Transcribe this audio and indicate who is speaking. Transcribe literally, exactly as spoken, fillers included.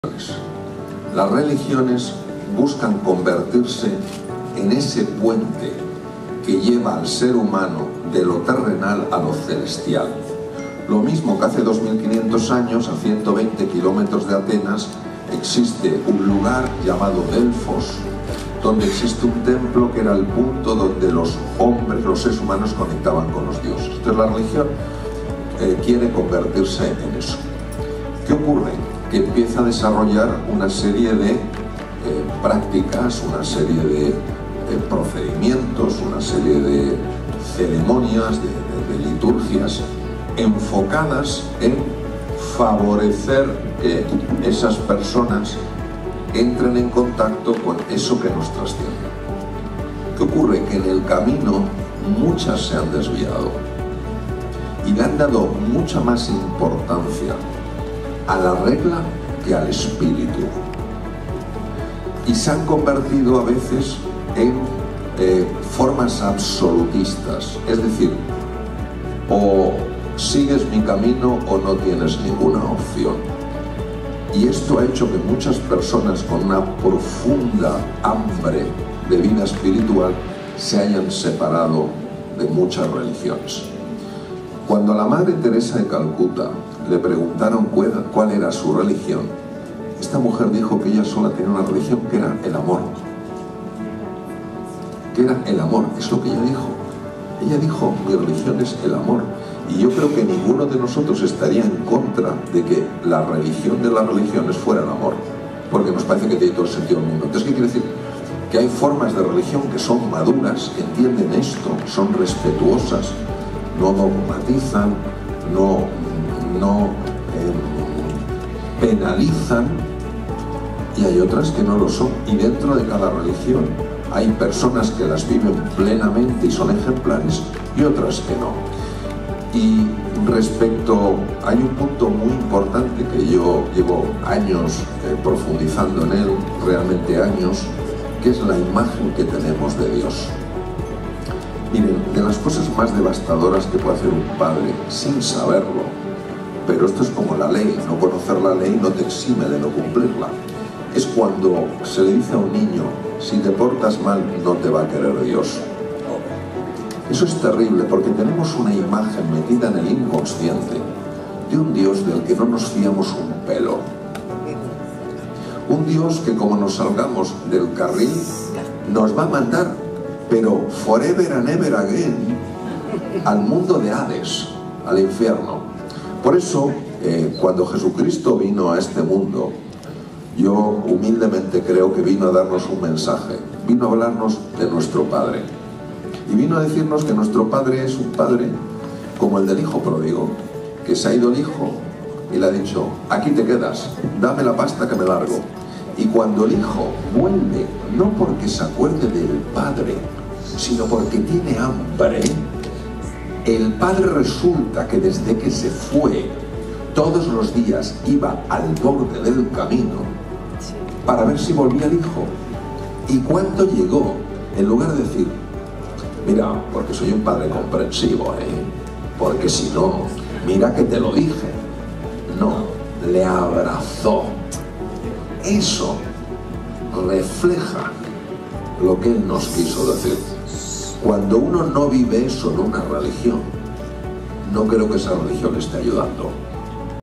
Speaker 1: Las religiones buscan convertirse en ese puente que lleva al ser humano de lo terrenal a lo celestial. Lo mismo que hace dos mil quinientos años, a ciento veinte kilómetros de Atenas, existe un lugar llamado Delfos, donde existe un templo que era el punto donde los hombres, los seres humanos, conectaban con los dioses. Entonces la religión eh, quiere convertirse en eso. ¿Qué ocurre? Que empieza a desarrollar una serie de eh, prácticas, una serie de eh, procedimientos, una serie de ceremonias, de, de, de liturgias enfocadas en favorecer que esas personas entren en contacto con eso que nos trasciende. ¿Qué ocurre? Que en el camino muchas se han desviado y le han dado mucha más importancia a la regla que al espíritu, y se han convertido a veces en eh, formas absolutistas, es decir, o sigues mi camino o no tienes ninguna opción. Y esto ha hecho que muchas personas con una profunda hambre de vida espiritual se hayan separado de muchas religiones. Cuando a la Madre Teresa de Calcuta le preguntaron cuál era su religión, esta mujer dijo que ella sola tenía una religión, que era el amor. Que era el amor, es lo que ella dijo. Ella dijo, mi religión es el amor. Y yo creo que ninguno de nosotros estaría en contra de que la religión de las religiones fuera el amor, porque nos parece que tiene todo el sentido del mundo. Entonces, ¿qué quiere decir? Que hay formas de religión que son maduras, que entienden esto, son respetuosas, no dogmatizan, no, no eh, penalizan, y hay otras que no lo son. Y dentro de cada religión hay personas que las viven plenamente y son ejemplares, y otras que no. Y respecto, hay un punto muy importante que yo llevo años eh, profundizando en él, realmente años, que es la imagen que tenemos de Dios. Miren, de las cosas más devastadoras que puede hacer un padre sin saberlo, pero esto es como la ley, no conocer la ley no te exime de no cumplirla, es cuando se le dice a un niño, si te portas mal no te va a querer Dios. Eso es terrible, porque tenemos una imagen metida en el inconsciente de un Dios del que no nos fiamos un pelo. Un Dios que, como nos salgamos del carril, nos va a mandar, pero forever and ever again, al mundo de Hades, al infierno. Por eso, eh, cuando Jesucristo vino a este mundo, yo humildemente creo que vino a darnos un mensaje, vino a hablarnos de nuestro Padre. Y vino a decirnos que nuestro Padre es un Padre como el del Hijo pródigo, que se ha ido el Hijo y le ha dicho, aquí te quedas, dame la pasta que me largo. Y cuando el Hijo vuelve, no porque se acuerde del Padre, sino porque tiene hambre, el Padre resulta que desde que se fue, todos los días iba al borde del camino para ver si volvía el Hijo. Y cuando llegó, en lugar de decir, mira, porque soy un padre comprensivo, ¿eh? Porque si no, mira que te lo dije. No, le abrazó. Eso refleja lo que él nos quiso decir. Cuando uno no vive eso en una religión, no creo que esa religión le esté ayudando.